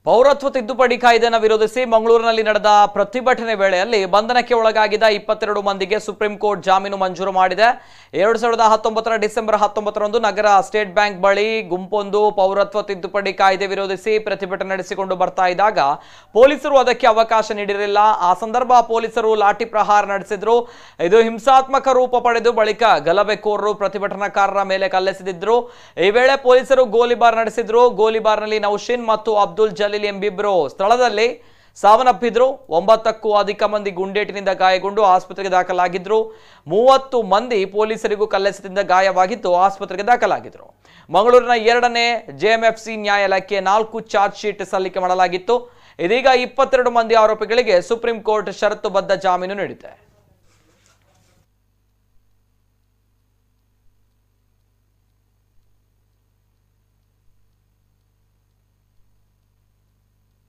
ಪೌರತ್ವ ತಿದ್ದುಪಡಿ ಕಾಯ್ದೆಯನ್ನು ವಿರೋಧಿಸಿ ಮಂಗಳೂರಿನಲ್ಲಿ ನಡೆದ ಪ್ರತಿಭಟನೆ ವೇಳೆಯಲ್ಲಿ ಬಂಧನಕ್ಕೆ ಒಳಗಾಗಿದ್ದ 22 ಮಂದಿಗೆ ಸುಪ್ರೀಂ ಕೋರ್ಟ್ ಜಾಮೀನು ಮಂಜೂರು ಮಾಡಿದೆ. 2019 ಡಿಸೆಂಬರ್ 19ರಂದು ನಗರ ಸ್ಟೇಟ್ ಬ್ಯಾಂಕ್ ಬಳಿ ಗುಂಪೊಂದು ಪೌರತ್ವ ತಿದ್ದುಪಡಿ ಕಾಯ್ದೆ ವಿರೋಧಿಸಿ ಪ್ರತಿಭಟನೆ ನಡೆಸಿಕೊಂಡು ಬರ್ತಾ ಇದ್ದಾಗ ಪೊಲೀಸರು ಅದಕ್ಕೆ ಅವಕಾಶ ನೀಡಿರಲಿಲ್ಲ. ಆ ಸಂದರ್ಭ ಪೊಲೀಸರು ಲಾಠಿ ಪ್ರಹಾರ ನಡೆಸಿದ್ರು. ಇದು ಹಿಂಸಾತ್ಮಕ ರೂಪ ಪಡೆದು ಬಳಿಕ ಗಲಭೆಕೋರರು ಪ್ರತಿಭಟನಾಕಾರರ ಮೇಲೆ ಕಲ್ಲೆಸೆದಿದ್ರು. ಈ ವೇಳೆ ಪೊಲೀಸರು ಗೋಲಿಬಾರ್ ನಡೆಸಿದ್ರು. ಗೋಲಿಬಾರ್ನಲ್ಲಿ ನೌಶೀನ್ ಮತ್ತು ಅಬ್ದುಲ್ ಜಲೀಲ್ ಎಂಬಿಬ್ಬರು ಸ್ಥಳದಲ್ಲಿ ಸಾವನ್ನಪ್ಪಿದ್ರು. 9ಕ್ಕೂ ಅಧಿಕ ಮಂದಿ ಗುಂಡೇಟಿನಿಂದ ಗಾಯಗೊಂಡು ಆಸ್ಪತ್ರೆಗೆ ದಾಖಲಾಗಿದ್ರು. 30 ಮಂದಿ ಪೊಲೀಸರಿಗೂ ಕಲ್ಲೆಸೆತದಿಂದ ಗಾಯವಾಗಿದ್ದು ಆಸ್ಪತ್ರೆಗೆ ದಾಖಲಾಗಿದ್ರು. ಮಂಗಳೂರಿನ 2ನೇ ಜೆಎಂಎಫ್ಸಿ ನ್ಯಾಯಾಲಯಕ್ಕೆ 4 ಚಾರ್ಜ್ ಶೀಟ್ ಸಲ್ಲಿಕೆ ಮಾಡಲಾಗಿತ್ತು. ಇದೀಗ 22 ಮಂದಿ ಆರೋಪಿಗಳಿಗೆ ಸುಪ್ರೀಂ ಕೋರ್ಟ್ ಷರತ್ತುಬದ್ಧ ಜಾಮೀನು ನೀಡಿದೆ.